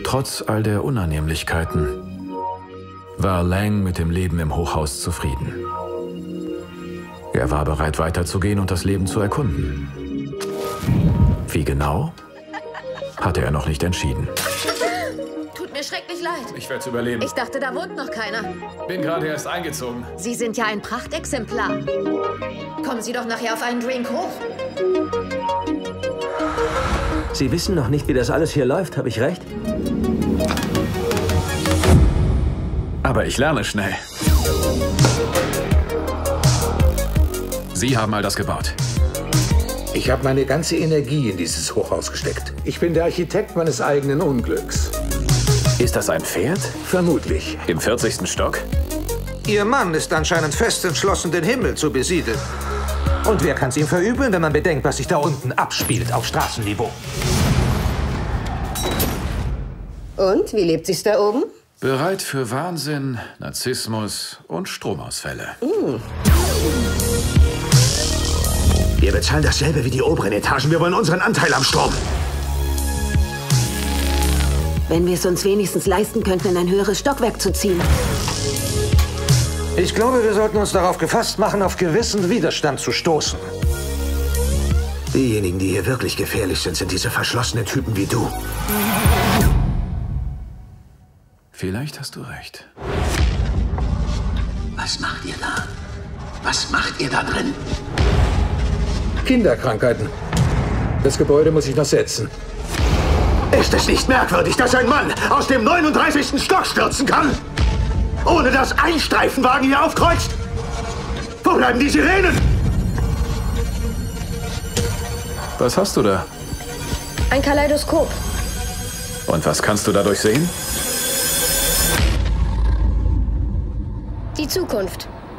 Trotz all der Unannehmlichkeiten war Lang mit dem Leben im Hochhaus zufrieden. Er war bereit, weiterzugehen und das Leben zu erkunden. Wie genau, hatte er noch nicht entschieden. Tut mir schrecklich leid. Ich werde es überleben. Ich dachte, da wohnt noch keiner. Bin gerade erst eingezogen. Sie sind ja ein Prachtexemplar. Kommen Sie doch nachher auf einen Drink hoch. Sie wissen noch nicht, wie das alles hier läuft, habe ich recht? Aber ich lerne schnell. Sie haben all das gebaut. Ich habe meine ganze Energie in dieses Hochhaus gesteckt. Ich bin der Architekt meines eigenen Unglücks. Ist das ein Pferd? Vermutlich. Im 40. Stock? Ihr Mann ist anscheinend fest entschlossen, den Himmel zu besiedeln. Und wer kann's ihm verübeln, wenn man bedenkt, was sich da unten abspielt auf Straßenniveau? Und, wie lebt sich's da oben? Bereit für Wahnsinn, Narzissmus und Stromausfälle. Wir bezahlen dasselbe wie die oberen Etagen. Wir wollen unseren Anteil am Strom. Wenn wir es uns wenigstens leisten könnten, in ein höheres Stockwerk zu ziehen. Ich glaube, wir sollten uns darauf gefasst machen, auf gewissen Widerstand zu stoßen. Diejenigen, die hier wirklich gefährlich sind, sind diese verschlossenen Typen wie du. Vielleicht hast du recht. Was macht ihr da? Was macht ihr da drin? Kinderkrankheiten. Das Gebäude muss ich noch setzen. Ist es nicht merkwürdig, dass ein Mann aus dem 39. Stock stürzen kann? Ohne dass ein Streifenwagen hier aufkreuzt? Wo bleiben die Sirenen? Was hast du da? Ein Kaleidoskop. Und was kannst du dadurch sehen? Die Zukunft.